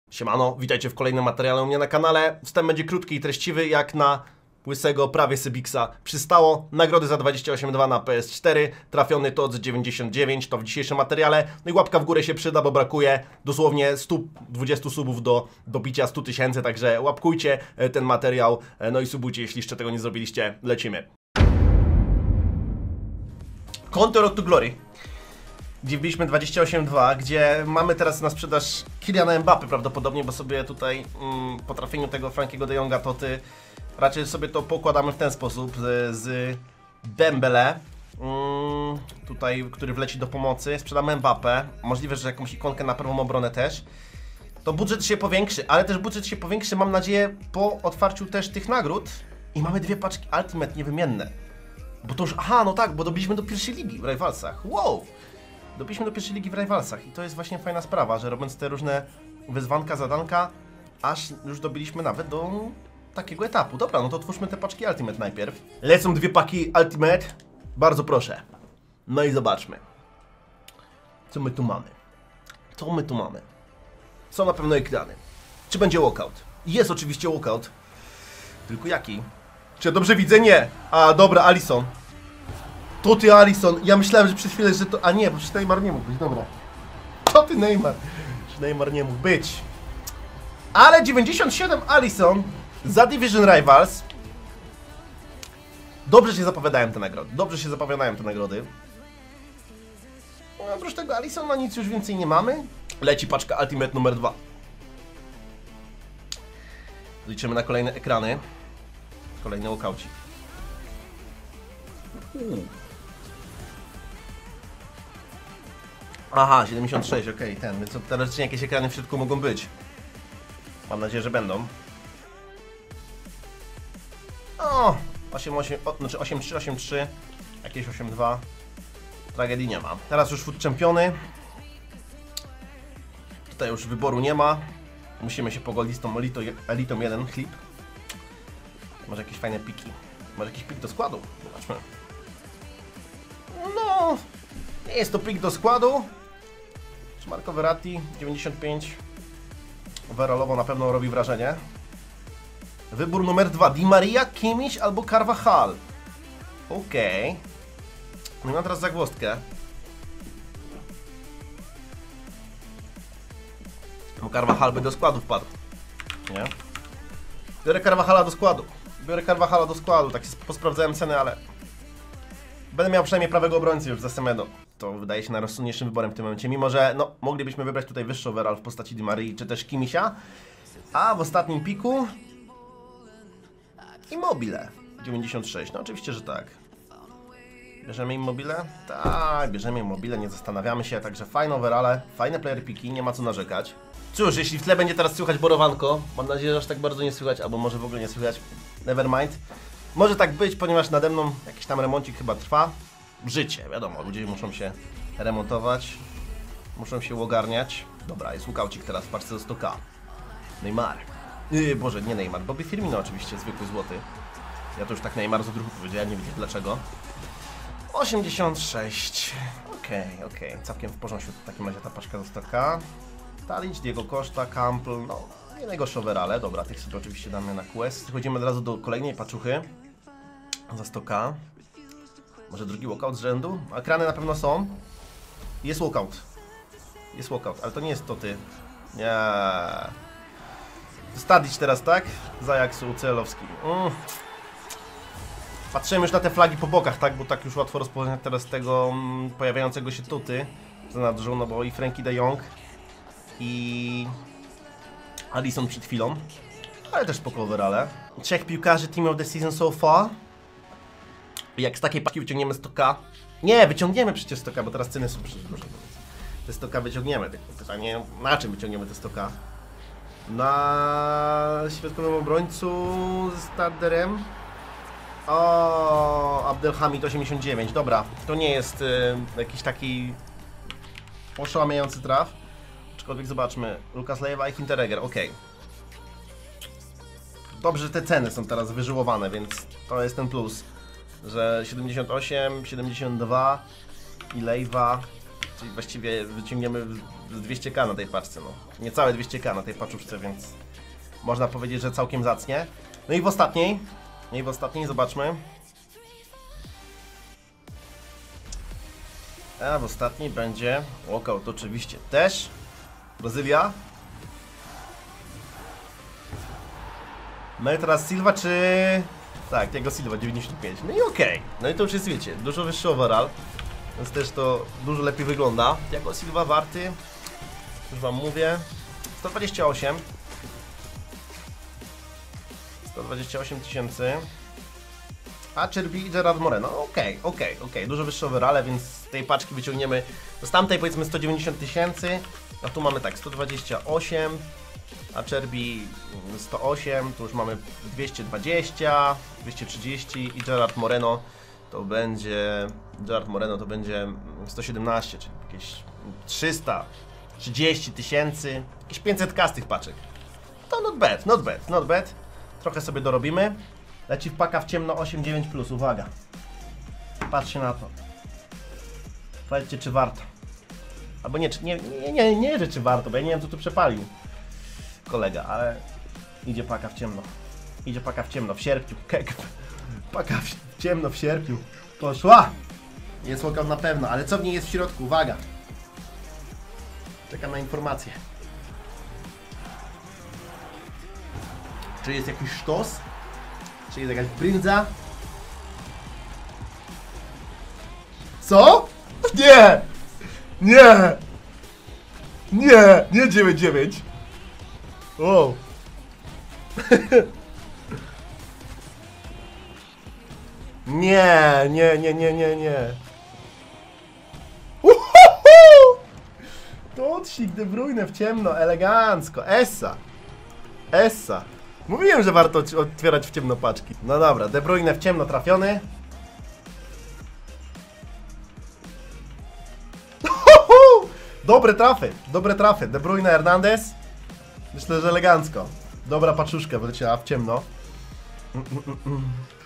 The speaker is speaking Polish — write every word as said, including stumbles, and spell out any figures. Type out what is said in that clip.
Siemano, witajcie w kolejnym materiale u mnie na kanale. Wstęp będzie krótki i treściwy, jak na łysego prawie Sybixa przystało. Nagrody za dwadzieścia osiem dwa na P S cztery, trafiony to od dziewięćdziesiąt dziewięć, to w dzisiejszym materiale. No i łapka w górę się przyda, bo brakuje dosłownie stu dwudziestu subów do dobicia stu tysięcy, także łapkujcie ten materiał, no i subujcie, jeśli jeszcze tego nie zrobiliście. Lecimy. Konto Road to Glory, gdzie wbiliśmy dwadzieścia osiem dwa, gdzie mamy teraz na sprzedaż Kyliana Mbappé prawdopodobnie, bo sobie tutaj mm, po trafieniu tego Frankiego de Jonga to ty raczej sobie to pokładamy w ten sposób z, z Dembele, mm, tutaj, który wleci do pomocy, sprzedamy Mbappé, możliwe, że jakąś ikonkę na prawą obronę też. To budżet się powiększy, ale też budżet się powiększy, mam nadzieję, po otwarciu też tych nagród i mamy dwie paczki Ultimate niewymienne. Bo to już, aha, no tak, bo dobiliśmy do pierwszej ligi w Rivalsach, wow! Dobiliśmy do pierwszej ligi w Rivalsach i to jest właśnie fajna sprawa, że robiąc te różne wyzwanka, zadanka, aż już dobiliśmy nawet do takiego etapu. Dobra, no to otwórzmy te paczki Ultimate najpierw. Lecą dwie paki Ultimate, bardzo proszę. No i zobaczmy, co my tu mamy. Co my tu mamy? Są na pewno ekrany. Czy będzie walkout? Jest oczywiście walkout. Tylko jaki? Czy ja dobrze widzę? Nie. A, dobra, Alisson. To ty, Alisson. Ja myślałem, że przez chwilę, że to... A nie, bo przecież Neymar nie mógł być, dobra. To ty, Neymar. Że Neymar nie mógł być. Ale dziewięćdziesiąt siedem Alisson za Division Rivals. Dobrze się zapowiadają te nagrody. Dobrze się zapowiadają te nagrody. No, oprócz tego Alissona nic już więcej nie mamy. Leci paczka Ultimate numer dwa. Liczymy na kolejne ekrany. Kolejny walkoucik. Hmm. Aha, siedemdziesiąt sześć, okej, okay, ten, więc teoretycznie jakieś ekrany w środku mogą być. Mam nadzieję, że będą. O, osiem osiem, o, znaczy osiem trzy, osiem trzy, jakieś osiem dwa. Tragedii nie ma. Teraz już Food Czempiony. Tutaj już wyboru nie ma. Musimy się pogodzić z tą elitą, elitą jeden clip. Może jakieś fajne piki. Może jakiś pik do składu. Zobaczmy. No, nie jest to pik do składu. Marco Verratti, dziewięćdziesiąt pięć. Overallowo na pewno robi wrażenie. Wybór numer dwa. Di Maria, Kimmich albo Carvajal. Okej. Okay. No i mam teraz zagwozdkę. Bo Carvajal by do składu wpadł. Nie? Biorę Carvajala do składu. Biorę Carvajala do składu. Tak posprawdzałem ceny, ale... Będę miał przynajmniej prawego obrońcy już za Semedo. To wydaje się najrozsądniejszym wyborem w tym momencie. Mimo, że no, moglibyśmy wybrać tutaj wyższy overall w postaci Di Marii czy też Kimmicha. A w ostatnim piku... Immobile. dziewięćdziesiąt sześć. No oczywiście, że tak. Bierzemy Immobile? Tak, bierzemy Immobile, nie zastanawiamy się. Także fajne overale, fajne player piki, nie ma co narzekać. Cóż, jeśli w tle będzie teraz słychać borowanko, mam nadzieję, że aż tak bardzo nie słychać, albo może w ogóle nie słychać. Nevermind. Może tak być, ponieważ nade mną jakiś tam remoncik chyba trwa. Życie, wiadomo, ludzie muszą się remontować, muszą się ogarniać. Dobra, jest łukaucik teraz w paczce do sto ka. Neymar. Yy, Boże, nie Neymar, Bobby Firmino oczywiście, zwykły złoty. Ja to już tak Neymar z odruchu powiedziałem, nie wiem dlaczego. osiemdziesiąt sześć. Okej, okay, okej, okay. Całkiem w porządku w takim razie ta paczka do sto ka. Talić, Diego Costa, Campbell, no nie najgorsze overale. Dobra, tych sobie oczywiście damy na quest. Przechodzimy od razu do kolejnej paczuchy za sto ka. Może drugi walkout z rzędu? Ekrany na pewno są. Jest walkout. Jest walkout, ale to nie jest to ty. Nie. Stadić teraz, tak? Z Ajaxu Celowski. Mm. Patrzymy już na te flagi po bokach, tak? Bo tak już łatwo rozpoznać teraz tego mm, pojawiającego się tuty za nadrzą, no bo i Frankie de Jong i Alisson przed chwilą, ale też spoko overale. Trzech piłkarzy Team of the Season so far. Jak z takiej paczki wyciągniemy sto ka? Nie, wyciągniemy przecież sto ka, bo teraz ceny są przecież duże. Te sto ka wyciągniemy, tylko pytanie, na czym wyciągniemy te sto ka? Na środkowym obrońcu z Starderem. O, Abdelhamid osiemdziesiąt dziewięć, dobra, to nie jest y, jakiś taki oszałamiający traf. Aczkolwiek zobaczmy, Lukas Leiva i Hinteregger, ok. Dobrze, że te ceny są teraz wyżyłowane, więc to jest ten plus. Że siedemdziesiąt osiem, siedemdziesiąt dwa i Leiva Czyli właściwie wyciągniemy z dwieście ka na tej paczce, no. Niecałe dwieście ka na tej paczuszce, więc można powiedzieć, że całkiem zacnie. No i w ostatniej, no i w ostatniej zobaczmy. A w ostatniej będzie walkout oczywiście też. Brazylia. Mamy teraz Silva czy... Tak, Thiago Silva dziewięćdziesiąt pięć. No i okej. Okay. No i to już jest, wiecie, dużo wyższy overall. Więc też to dużo lepiej wygląda. Thiago Silva warty, już wam mówię, sto dwadzieścia osiem. sto dwadzieścia osiem tysięcy. A Cherby i Gerard Moreno. Okej, okay, okej, okay, okej. Okay. Dużo wyższe overale, więc z tej paczki wyciągniemy. Z tamtej powiedzmy sto dziewięćdziesiąt tysięcy. A tu mamy tak, sto dwadzieścia osiem. A Cherby sto osiem. Tu już mamy dwieście dwadzieścia, dwieście trzydzieści i Gerard Moreno to będzie... Gerard Moreno to będzie sto siedemnaście, czyli jakieś trzysta trzydzieści tysięcy. Jakieś pięćset ka z tych paczek. To not bad, not bad, not bad. Trochę sobie dorobimy. Leci wpaka w ciemno osiem dziewięć plus, uwaga. Patrzcie na to. Powiedzcie, czy warto. Albo nie, nie, nie, nie, nie, że czy warto, bo ja nie wiem, co tu przepalił kolega, ale idzie paka w ciemno. Idzie paka w ciemno, w sierpniu. Paka w ciemno w sierpniu. Poszła! Jest walkout na pewno, ale co w niej jest w środku? Uwaga! Czekam na informację. Czy jest jakiś sztos? Czy jest jakaś brindza? Co? Nie! Nie! Nie! Nie dziewięć dziewięć! O! Nie, nie, nie, nie, nie, nie. Uhuhu! Totsik, De Bruyne w ciemno, elegancko. Essa. Essa. Mówiłem, że warto otwierać w ciemno paczki. No dobra, De Bruyne w ciemno trafiony. Uhuhu! Dobre trafy, dobre trafy. De Bruyne, Hernandez. Myślę, że elegancko. Dobra paczuszka wyleciała w ciemno. Mm, mm, mm.